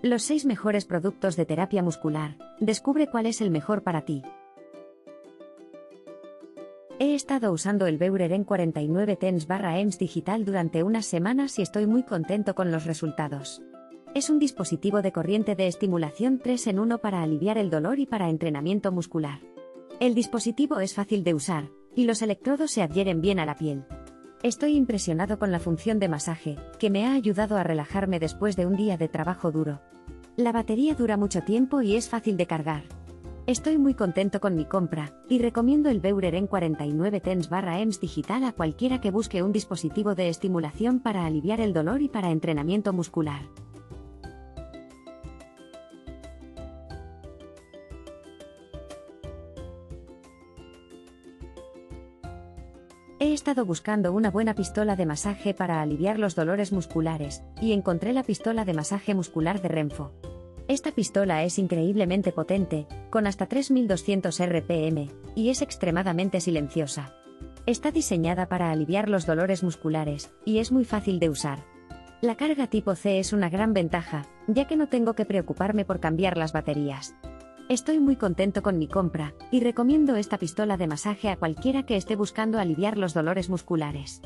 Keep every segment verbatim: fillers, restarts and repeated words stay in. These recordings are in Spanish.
Los seis mejores productos de terapia muscular. Descubre cuál es el mejor para ti. He estado usando el Beurer cuarenta y nueve Tens barra E M S digital durante unas semanas y estoy muy contento con los resultados. Es un dispositivo de corriente de estimulación tres en uno para aliviar el dolor y para entrenamiento muscular. El dispositivo es fácil de usar, y los electrodos se adhieren bien a la piel. Estoy impresionado con la función de masaje, que me ha ayudado a relajarme después de un día de trabajo duro. La batería dura mucho tiempo y es fácil de cargar. Estoy muy contento con mi compra, y recomiendo el Beurer cuarenta y nueve Tens barra E M S digital a cualquiera que busque un dispositivo de estimulación para aliviar el dolor y para entrenamiento muscular. He estado buscando una buena pistola de masaje para aliviar los dolores musculares, y encontré la pistola de masaje muscular de Renpho. Esta pistola es increíblemente potente, con hasta tres mil doscientos R P M, y es extremadamente silenciosa. Está diseñada para aliviar los dolores musculares, y es muy fácil de usar. La carga tipo C es una gran ventaja, ya que no tengo que preocuparme por cambiar las baterías. Estoy muy contento con mi compra, y recomiendo esta pistola de masaje a cualquiera que esté buscando aliviar los dolores musculares.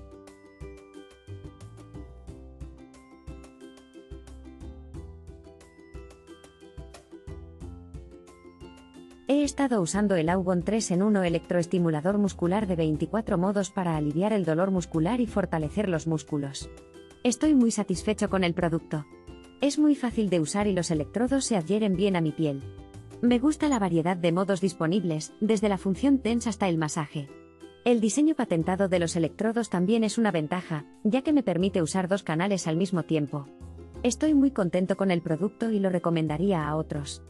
He estado usando el Augon tres en uno electroestimulador muscular de veinticuatro modos para aliviar el dolor muscular y fortalecer los músculos. Estoy muy satisfecho con el producto. Es muy fácil de usar y los electrodos se adhieren bien a mi piel. Me gusta la variedad de modos disponibles, desde la función TENS hasta el masaje. El diseño patentado de los electrodos también es una ventaja, ya que me permite usar dos canales al mismo tiempo. Estoy muy contento con el producto y lo recomendaría a otros.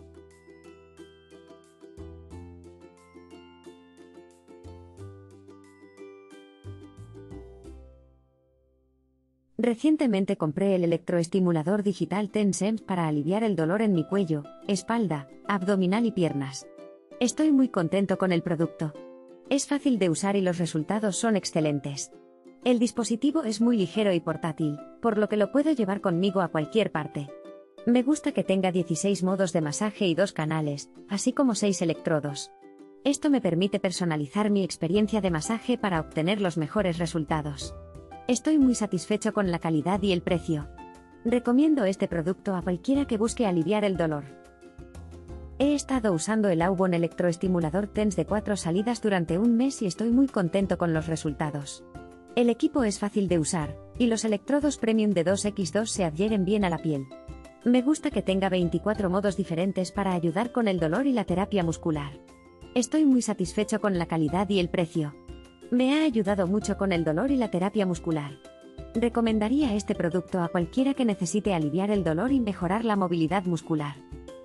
Recientemente compré el electroestimulador digital TENS E M S para aliviar el dolor en mi cuello, espalda, abdominal y piernas. Estoy muy contento con el producto. Es fácil de usar y los resultados son excelentes. El dispositivo es muy ligero y portátil, por lo que lo puedo llevar conmigo a cualquier parte. Me gusta que tenga dieciséis modos de masaje y dos canales, así como seis electrodos. Esto me permite personalizar mi experiencia de masaje para obtener los mejores resultados. Estoy muy satisfecho con la calidad y el precio. Recomiendo este producto a cualquiera que busque aliviar el dolor. He estado usando el Augon electroestimulador TENS de cuatro salidas durante un mes y estoy muy contento con los resultados. El equipo es fácil de usar, y los electrodos premium de dos por dos se adhieren bien a la piel. Me gusta que tenga veinticuatro modos diferentes para ayudar con el dolor y la terapia muscular. Estoy muy satisfecho con la calidad y el precio. Me ha ayudado mucho con el dolor y la terapia muscular. Recomendaría este producto a cualquiera que necesite aliviar el dolor y mejorar la movilidad muscular.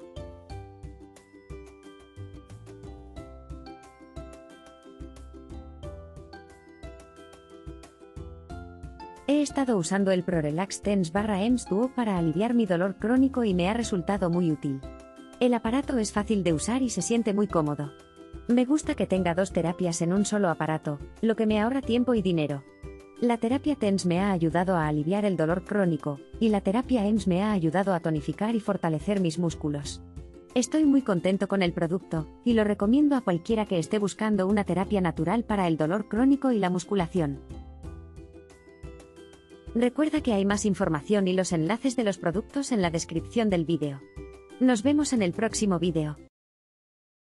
He estado usando el ProRelax Tens barra E M S Duo para aliviar mi dolor crónico y me ha resultado muy útil. El aparato es fácil de usar y se siente muy cómodo. Me gusta que tenga dos terapias en un solo aparato, lo que me ahorra tiempo y dinero. La terapia TENS me ha ayudado a aliviar el dolor crónico, y la terapia E M S me ha ayudado a tonificar y fortalecer mis músculos. Estoy muy contento con el producto, y lo recomiendo a cualquiera que esté buscando una terapia natural para el dolor crónico y la musculación. Recuerda que hay más información y los enlaces de los productos en la descripción del vídeo. Nos vemos en el próximo vídeo.